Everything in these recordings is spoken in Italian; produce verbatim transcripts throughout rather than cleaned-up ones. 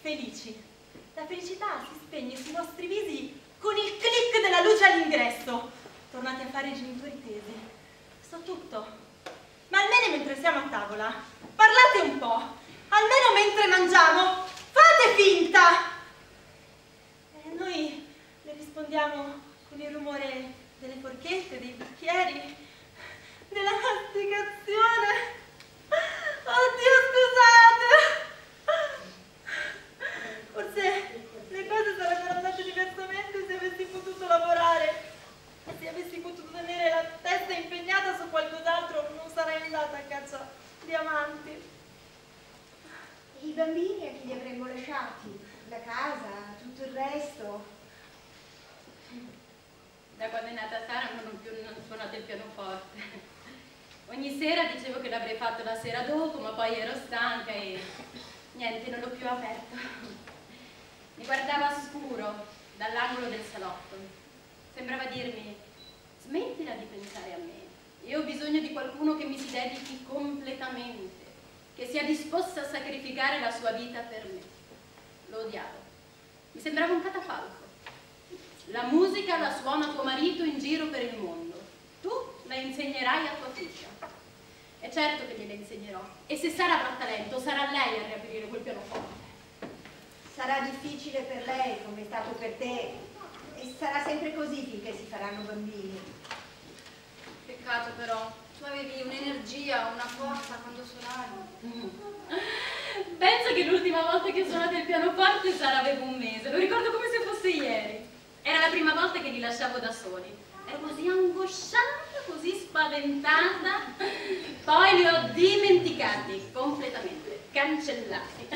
felici. La felicità si spegne sui nostri visi con il click della luce all'ingresso. Tornate a fare i genitori tesi. So tutto. Ma almeno mentre siamo a tavola, parlate un po'. Almeno mentre mangiamo, fate finta. E noi le rispondiamo con il rumore delle forchette, dei bicchieri, della masticazione. Oddio, scusate! Forse le cose sarebbero andate diversamente se avessi potuto lavorare e se avessi potuto tenere la testa impegnata su qualcos'altro non sarei andata a caccia di amanti. I bambini a chi li avremmo lasciati? La casa, tutto il resto? Da quando è nata Sara non ho più suonato il pianoforte. Ogni sera dicevo che l'avrei fatto la sera dopo, ma poi ero stanca e niente, non l'ho più aperto. Mi guardava scuro dall'angolo del salotto. Sembrava dirmi: smettila di pensare a me. Io ho bisogno di qualcuno che mi si dedichi completamente, che sia disposta a sacrificare la sua vita per me. Lo odiavo. Mi sembrava un catafalco. La musica la suona tuo marito in giro per il mondo. Tu la insegnerai a tua figlia. E certo che gliela insegnerò. E se Sara avrà talento, sarà lei a riaprire quel pianoforte. Sarà difficile per lei, come è stato per te. E sarà sempre così finché si faranno bambini. Peccato però. Tu avevi un'energia, una forza quando suonavi. Penso che l'ultima volta che ho suonato il pianoforte Sara aveva un mese. Lo ricordo come se fosse ieri. Era la prima volta che li lasciavo da soli. Ero così angosciata, così spaventata. Poi li ho dimenticati completamente, cancellati.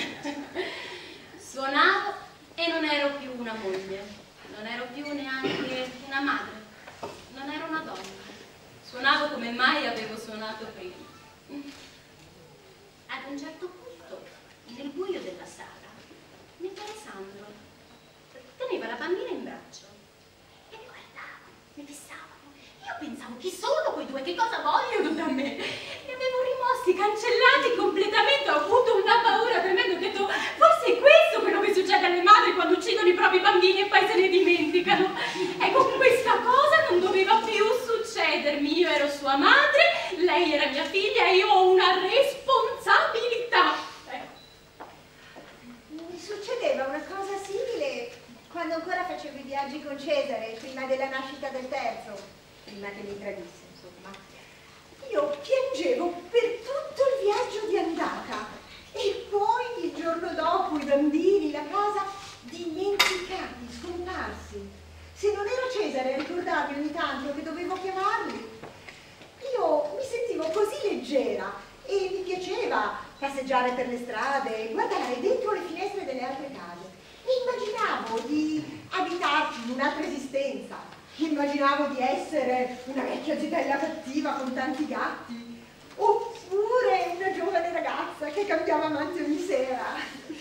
Suonavo e non ero più una moglie, non ero più neanche una madre, non ero una donna. Suonavo come mai avevo suonato prima. Ad un certo punto, nel buio della sala, mi appare Sandro. Teneva la bambina in braccio e mi guardava, mi fissavano. Io pensavo: chi sono quei due? Che cosa vogliono da me? Li avevo rimossi, cancellati completamente. Ho avuto una paura tremenda. Ho detto: forse è questo quello che succede alle madri quando uccidono i propri bambini e poi se ne dimenticano. Ecco, questa cosa non doveva più succedermi. Io ero sua madre, lei era mia figlia e io ho una responsabilità. Ecco. Mi succedeva una cosa simile quando ancora facevo i viaggi con Cesare, prima della nascita del terzo, prima che mi tradisse, insomma. Io piangevo per tutto il viaggio di andata e poi il giorno dopo i bambini, la casa, dimenticati, scomparsi. Se non era Cesare a ricordarmi ogni tanto che dovevo chiamarli, io mi sentivo così leggera e mi piaceva passeggiare per le strade, guardare dentro le finestre delle altre case. E immaginavo di abitarci in un'altra esistenza, immaginavo di essere una vecchia zitella cattiva con tanti gatti, oppure una giovane ragazza che cambiava amante ogni sera.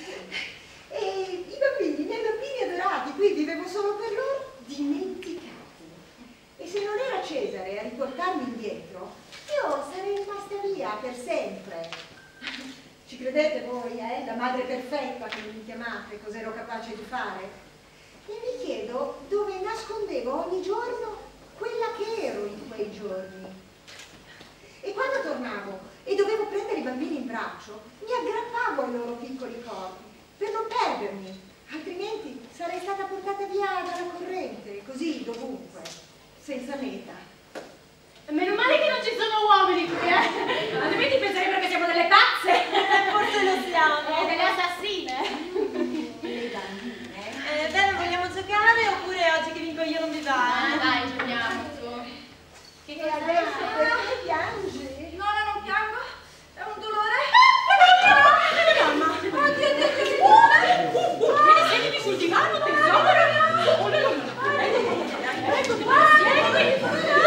E i bambini, i miei bambini adorati, qui vivevo solo per loro, dimenticati. E se non era Cesare a riportarmi indietro, io sarei rimasta via per sempre. Ci credete voi, eh? La madre perfetta che mi chiamate, cos'ero capace di fare? E mi chiedo dove nascondevo ogni giorno quella che ero in quei giorni. E quando tornavo e dovevo prendere i bambini in braccio, mi aggrappavo ai loro piccoli corpi per non perdermi, altrimenti sarei stata portata via dalla corrente, così dovunque, senza meta. Meno male che non ci sono uomini qui, eh? Altrimenti penserebbero che siamo delle pazze. Forse lo siamo. E delle assassine. Le bambine. Eh, bene, vogliamo giocare oppure oggi che vinco io non vi va? Ah, Eh? dai, giochiamo su. Che E cosa adesso hai? perché piangi? No, no, non piango. È un dolore. Mamma. Oddio, Dio, che buona. Me ne siediti sul divano, tesoro? Oh, no, no, no. Ecco, ecco, ecco, ecco, ecco, ecco, ecco,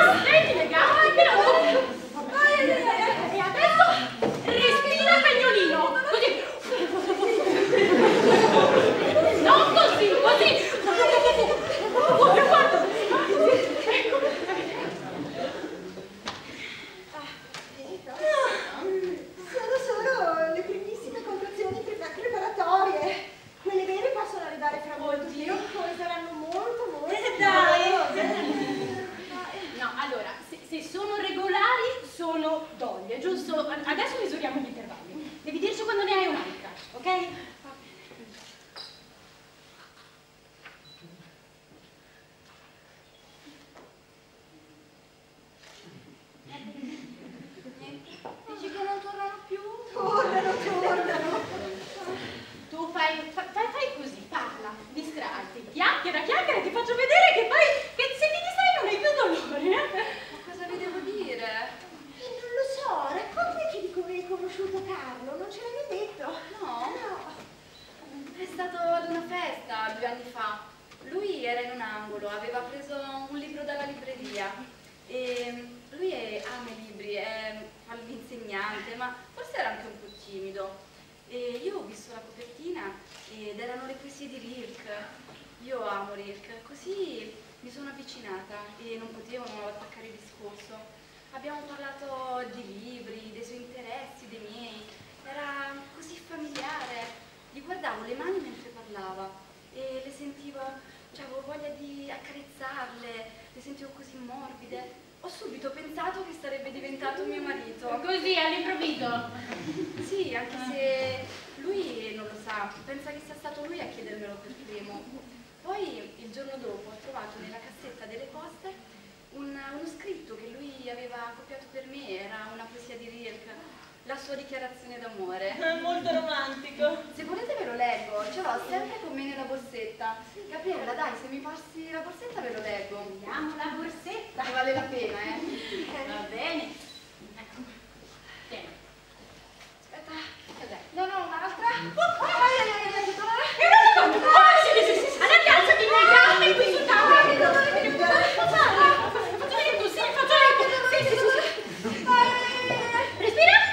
anni fa. Lui era in un angolo, aveva preso un libro dalla libreria e lui è, ama i libri, è, fa l'insegnante, ma forse era anche un po' timido. E io ho visto la copertina ed erano le poesie di Rilke. Io amo Rilke, così mi sono avvicinata e non potevo non attaccare il discorso. Abbiamo parlato di libri, dei suoi interessi, dei miei. Era così familiare. Gli guardavo le mani mentre parlava e le sentivo, cioè avevo voglia di accarezzarle, le sentivo così morbide. Ho subito pensato che sarebbe diventato mio marito. Così, all'improvviso? Sì, anche se lui non lo sa, pensa che sia stato lui a chiedermelo per primo. Poi il giorno dopo ho trovato nella cassetta delle poste un, uno scritto che lui aveva copiato per me, era una poesia di Rilke. La sua dichiarazione d'amore. È molto romantico. Se volete ve lo leggo, ce l'ho sempre con me nella borsetta. Gabriella, dai, se mi passi la borsetta ve lo leggo. Vediamo la borsetta. Ne vale la pena, eh? Va bene. Ecco. Tieni. Aspetta, cos'è? No, no, un'altra. Oh, ai, ai, ai, ai, Oh, sì, sì, sì, sì. Allora alzati le gambe qui sul tavolo. Faccio vedere tu, sì, faccio vedere tu. Sì, sì, sì, sì. Respira.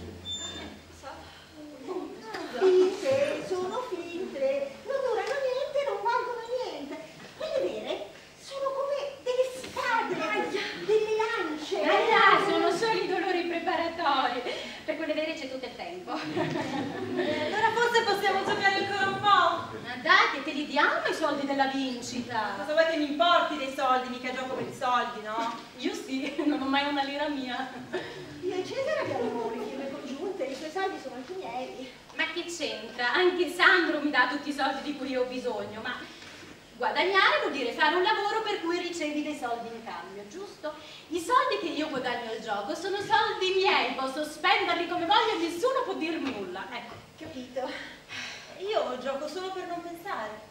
Finte, sono finte, non durano niente, non valgono niente. Quelle vere sono come delle spade, delle lance. Ah, sono solo i dolori preparatori. Per quelle vere c'è tutto il tempo. Eh, allora forse possiamo giocare ancora un po'. Ma dai, che te li diamo i soldi della vincita. Cosa vuoi che mi importi dei soldi? Mica gioco per i soldi, no? Io sì, non ho mai una lira mia. Io e Cesare abbiamo le firme congiunte, i suoi soldi sono anche miei. Ma che c'entra? Anche Sandro mi dà tutti i soldi di cui ho bisogno, ma guadagnare vuol dire fare un lavoro per cui ricevi dei soldi in cambio, giusto? I soldi che io guadagno al gioco sono soldi miei, posso spenderli come voglio e nessuno può dirmi nulla, ecco. Capito? Io gioco solo per non pensare.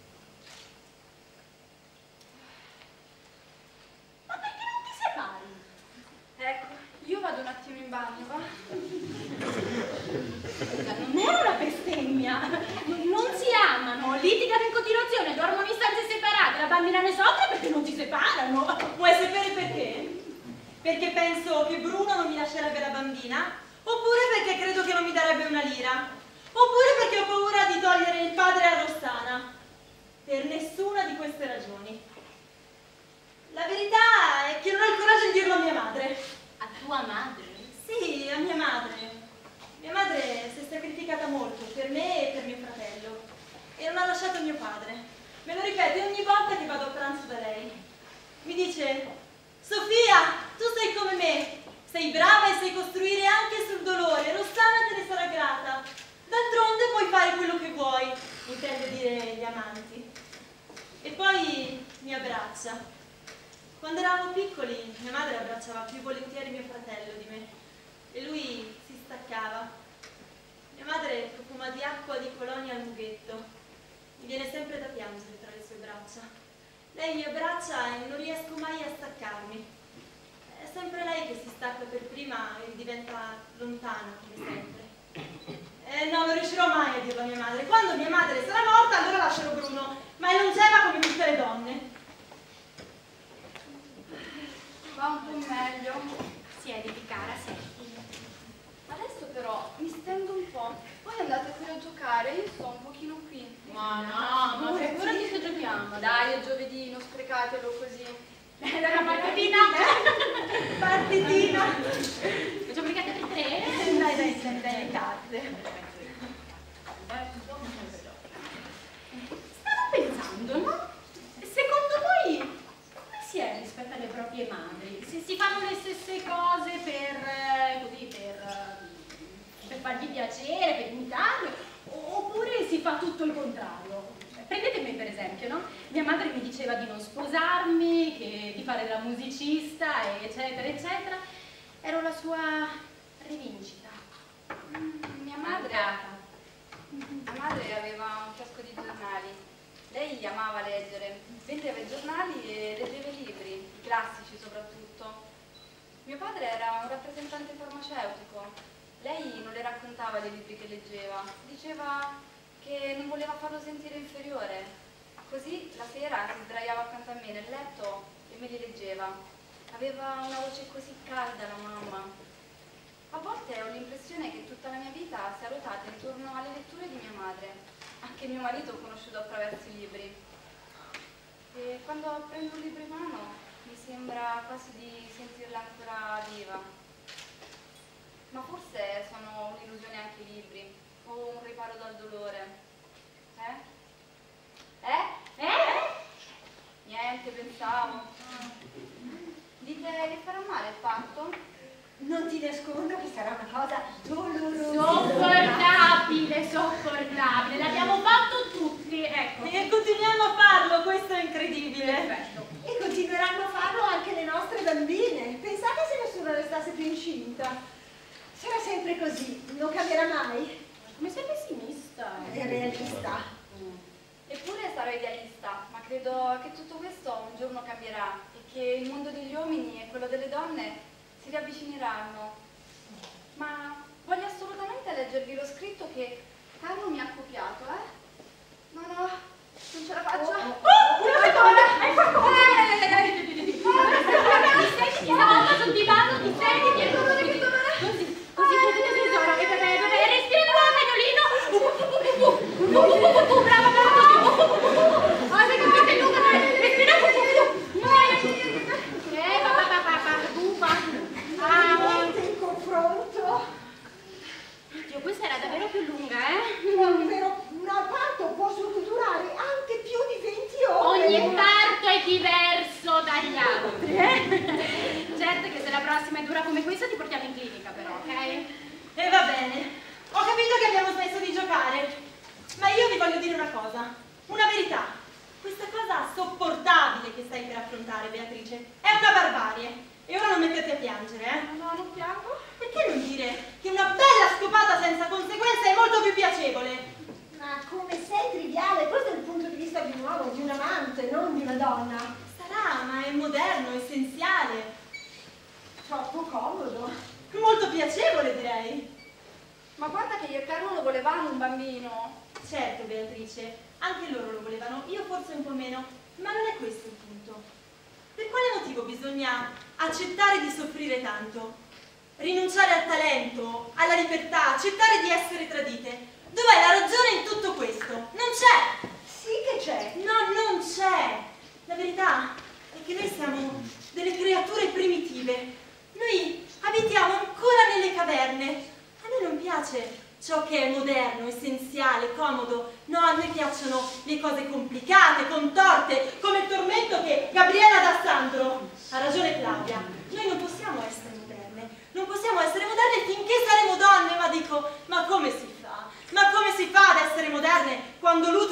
Ma perché non ti separi? ecco, io vado un attimo in bagno, va? Non è una bestemmia, non si amano, litigano in continuazione, dormono in stanze separate, la bambina ne soffre perché non si separano. Vuoi sapere perché? Perché penso che Bruno non mi lascerebbe la bambina, oppure perché credo che non mi darebbe una lira, oppure perché ho paura di togliere il padre a Rossana. Per nessuna di queste ragioni. La verità è che non ho il coraggio di dirlo a mia madre. A tua madre? Sì, a mia madre. Mia madre si è sacrificata molto per me e per mio fratello e non ha lasciato mio padre. Me lo ripete ogni volta che vado a pranzo da lei. Mi dice: Sofia, tu sei come me, sei brava e sai costruire anche sul dolore, Rossana te ne sarà grata. D'altronde puoi fare quello che vuoi, intende dire gli amanti. E poi mi abbraccia. Quando eravamo piccoli, mia madre abbracciava più volentieri mio fratello di me e lui si staccava. Mia madre profuma di acqua di colonia al mughetto. Mi viene sempre da piangere tra le sue braccia. Lei mi abbraccia e non riesco mai a staccarmi. È sempre lei che si stacca per prima e diventa lontana, come sempre. Eh no, non riuscirò mai a dirlo a mia madre. Quando mia madre sarà morta, allora lascerò Bruno, ma è longeva come tutte le donne. Va un po' meglio. Siediti, cara, siediti. Adesso però mi stendo un po'. Voi andate pure a giocare, io sto un pochino qui. Ma no, ma figurati se giochiamo. Dai, è giovedì, non sprecatelo così. Dai, una partitina. Partitina. Facciamo le carte per tre? Dai, dai, dai, dai, le carte. Stavo pensando, no? Secondo voi come si è rispetto alle proprie madri? Si, si fanno le stesse cose per, eh, così, per, eh, per fargli piacere, per imitarlo, oppure si fa tutto il contrario? Prendete me per esempio, no? Mia madre mi diceva di non sposarmi, che, di fare la musicista, eccetera, eccetera. Ero la sua rivincita. Mm, mia madre... Mia madre aveva un casco di giornali. Lei amava leggere, vendeva i giornali e leggeva i libri, i classici soprattutto. Mio padre era un rappresentante farmaceutico. Lei non le raccontava dei libri che leggeva, diceva che non voleva farlo sentire inferiore. Così la sera si sdraiava accanto a me nel letto e me li leggeva. Aveva una voce così calda la mamma. A volte ho l'impressione che tutta la mia vita sia ruotata intorno alle letture di mia madre. Anche mio marito ho conosciuto attraverso i libri. E quando prendo un libro in mano mi sembra quasi di sentirla ancora viva. Ma forse sono un'illusione anche i libri, o un riparo dal dolore. Eh? Eh? Eh? Niente, pensavo. Dite che farà male il patto? Non ti nascondo che sarà una cosa dolorosa. Sopportabile, sopportabile. L'abbiamo fatto tutti, ecco. E continuiamo a farlo, questo è incredibile. Perfetto. E continueranno a farlo anche le nostre bambine. Pensate se nessuno restasse più incinta. Sarà sempre così, non cambierà mai. Come sei pessimista? È realista. Eppure sarò idealista, ma credo che tutto questo un giorno cambierà e che il mondo degli uomini e quello delle donne si riavvicineranno. Ma voglio assolutamente leggervi lo scritto che Carlo mi ha copiato, eh? No, no, non ce la faccio. Oh, una seconda! Hai fatto ti stavolta sul divano, ti senti dietro così, così, così, tesoro, e vabbè, vabbè, respira cagnolino, brava, brava, così, ah, sei capito, è lunga, respira così, eh, papà, papà, bufa. Niente in confronto. Dio, questa era davvero più lunga, eh? Un vero un parto può durare anche più di venti ore. Ogni parto è diverso dagli altri, eh? Certo che se la prossima è dura come questa ti portiamo in clinica però, ok? E va bene, ho capito che abbiamo smesso di giocare, ma io vi voglio dire una cosa, una verità. Questa cosa sopportabile che stai per affrontare, Beatrice, è una barbarie. E ora non metterti a piangere, eh? No, non piango. Perché non dire che una bella scopata senza conseguenze è molto più piacevole? Ma come sei triviale, questo è il punto di vista di un uomo, di un amante, non di una donna. Sarà, ma è moderno, essenziale. Troppo comodo. Molto piacevole, direi. Ma guarda che io e Carlo lo volevamo un bambino. Certo, Beatrice, anche loro lo volevano, io forse un po' meno, ma non è questo il punto. Per quale motivo bisogna accettare di soffrire tanto? Rinunciare al talento, alla libertà, accettare di essere tradite? Dov'è la ragione in tutto questo? Non c'è! Sì che c'è. No, non c'è! La verità è che noi siamo delle creature primitive. Noi abitiamo ancora nelle caverne. A noi non piace ciò che è moderno, essenziale, comodo. No, a noi piacciono le cose complicate, contorte, come il tormento che Gabriella dà a Sandro. Ha ragione Claudia, noi non possiamo essere moderne, non possiamo essere moderne finché saremo donne, ma dico, ma come si fa? Ma come si fa ad essere moderne quando l'utero